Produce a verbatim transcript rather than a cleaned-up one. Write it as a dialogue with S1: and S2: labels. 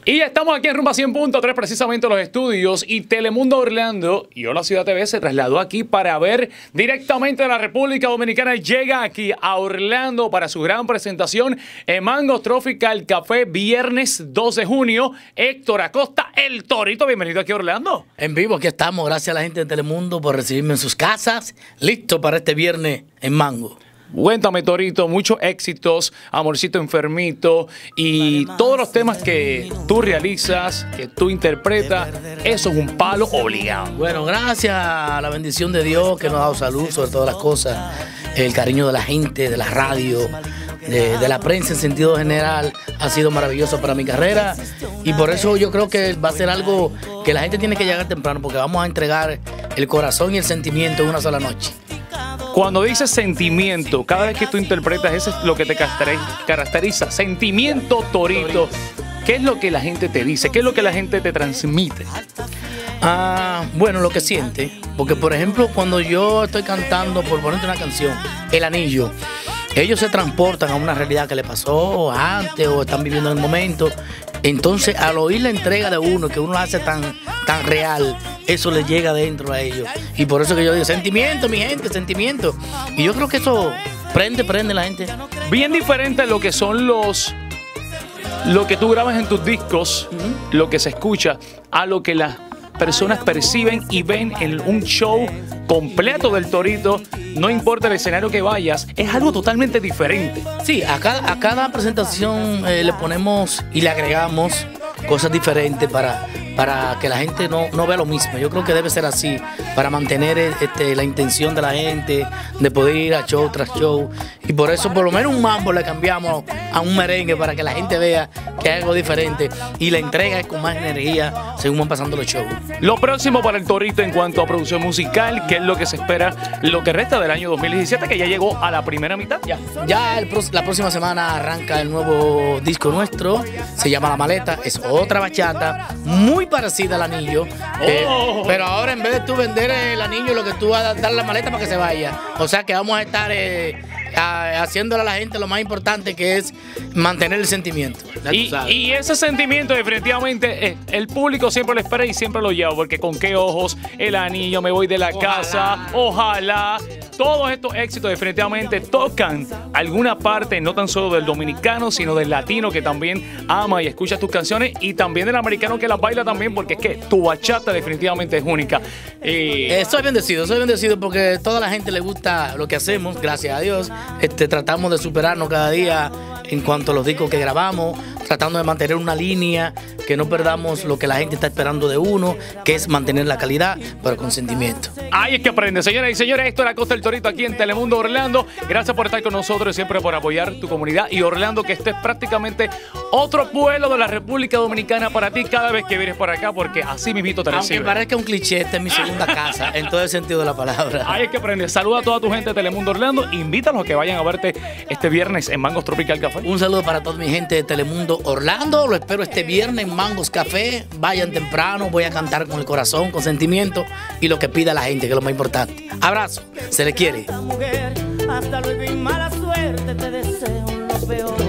S1: Y estamos aquí en Rumba cien punto tres, precisamente en los estudios, y Telemundo Orlando y Hola Ciudad T V se trasladó aquí para ver directamente de la República Dominicana. Llega aquí a Orlando para su gran presentación en Mango's Tropical Café, viernes dos de junio. Héctor Acosta, el Torito, bienvenido aquí a Orlando.
S2: En vivo, aquí estamos, gracias a la gente de Telemundo por recibirme en sus casas, listo para este viernes en Mango.
S1: Cuéntame, Torito, muchos éxitos, Amorcito Enfermito y todos los temas que tú realizas, que tú interpretas, eso es un palo obligado.
S2: Bueno, gracias a la bendición de Dios que nos ha dado salud sobre todas las cosas, el cariño de la gente, de la radio, de, de la prensa en sentido general, ha sido maravilloso para mi carrera y por eso yo creo que va a ser algo que la gente tiene que llegar temprano porque vamos a entregar el corazón y el sentimiento en una sola noche.
S1: Cuando dices sentimiento, cada vez que tú interpretas, eso es lo que te caracteriza. Sentimiento, Torito. ¿Qué es lo que la gente te dice? ¿Qué es lo que la gente te transmite?
S2: Ah, bueno, lo que siente. Porque, por ejemplo, cuando yo estoy cantando, por ponerte una canción, El Anillo, ellos se transportan a una realidad que le pasó antes o están viviendo en el momento. Entonces, al oír la entrega de uno, que uno la hace tan, tan real, eso le llega dentro a ellos. Y por eso que yo digo, sentimiento, mi gente, sentimiento. Y yo creo que eso prende, prende la gente.
S1: Bien diferente a lo que son los... Lo que tú grabas en tus discos, uh-huh. Lo que se escucha, a lo que las personas perciben y ven en un show completo del Torito. No importa el escenario que vayas, es algo totalmente diferente.
S2: Sí, a cada, a cada presentación eh, le ponemos y le agregamos cosas diferentes para, para que la gente no, no vea lo mismo. Yo creo que debe ser así, para mantener este, la intención de la gente, de poder ir a show tras show. Y por eso por lo menos un mambo le cambiamos a un merengue para que la gente vea que hay algo diferente. Y la entrega es con más energía según van pasando los shows.
S1: Lo próximo para el Torito en cuanto a producción musical, ¿qué es lo que se espera lo que resta del año dos mil diecisiete, que ya llegó a la primera mitad?
S2: Ya, ya el, la próxima semana arranca el nuevo disco nuestro, se llama La Maleta, es otra bachata muy parecida al anillo, oh. eh, pero ahora en vez de tú vender el anillo, lo que tú vas a dar la maleta para que se vaya. O sea que vamos a estar eh, a, haciéndole a la gente lo más importante, que es mantener el sentimiento.
S1: Y, y ese sentimiento definitivamente eh, el público siempre lo espera y siempre lo lleva, porque con qué ojos, el anillo, me voy de la ojalá. casa, ojalá. Todos estos éxitos definitivamente tocan alguna parte, no tan solo del dominicano, sino del latino que también ama y escucha tus canciones, y también del americano que las baila también, porque es que tu bachata definitivamente es única.
S2: Eh, eh, soy bendecido, soy bendecido porque a toda la gente le gusta lo que hacemos, gracias a Dios. Este, tratamos de superarnos cada día en cuanto a los discos que grabamos, tratando de mantener una línea, que no perdamos lo que la gente está esperando de uno, que es mantener la calidad, pero con sentimiento.
S1: Ahí es que aprende, señoras y señores. Héctor Acosta, el Torito, aquí en Telemundo Orlando. Gracias por estar con nosotros y siempre por apoyar tu comunidad. Y Orlando, que este es prácticamente otro pueblo de la República Dominicana para ti cada vez que vienes por acá, porque así mismito te recibe.
S2: Aunque parezca un cliché, esta es mi segunda casa, en todo el sentido de la palabra.
S1: Ahí es que aprende. Saluda a toda tu gente de Telemundo Orlando. Invítalos a que vayan a verte este viernes en Mango's Tropical Café.
S2: Un saludo para toda mi gente de Telemundo Orlando. Lo espero este viernes en Mango's Café. Vayan temprano, voy a cantar con el corazón, con sentimiento y lo que pida la gente, que es lo más importante. Abrazo, se le quiere.
S3: Hasta luego y mala suerte, te deseo lo peor.